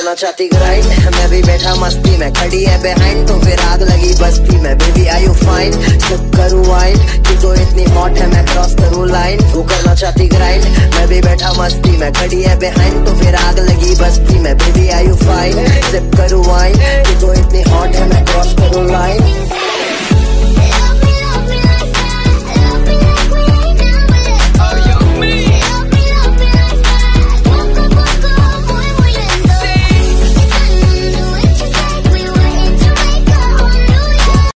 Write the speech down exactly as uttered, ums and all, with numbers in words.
करना चाहती ग्राइंड, मैं भी बैठा मस्ती में, खड़ी है बिहाइंड तो फिर आग लगी बस्ती में। Baby are you fine, sip करूँ वाइन, तू तो इतनी हॉट है मैं क्रॉस करूँ लाइन। वो करना चाहती ग्राइंड, मैं भी बैठा मस्ती में, खड़ी है बिहाइंड तो फिर आग लगी बस्ती में। Baby are you fine, sip करूँ वाइन, तू तो इतनी हॉट है मैं क्रॉस करूँ लाइन।